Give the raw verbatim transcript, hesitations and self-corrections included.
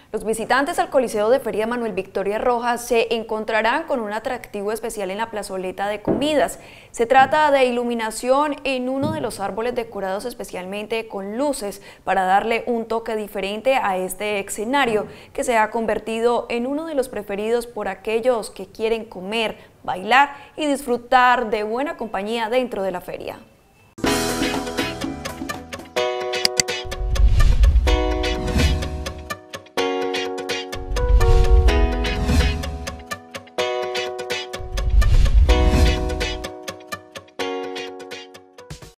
Los visitantes al Coliseo de Feria Manuel Victoria Rojas se encontrarán con un atractivo especial en la plazoleta de comidas. Se trata de iluminación en uno de los árboles decorados especialmente con luces para darle un toque diferente a este escenario que se ha convertido en uno de los preferidos por aquellos que quieren comer, bailar y disfrutar de buena compañía dentro de la feria.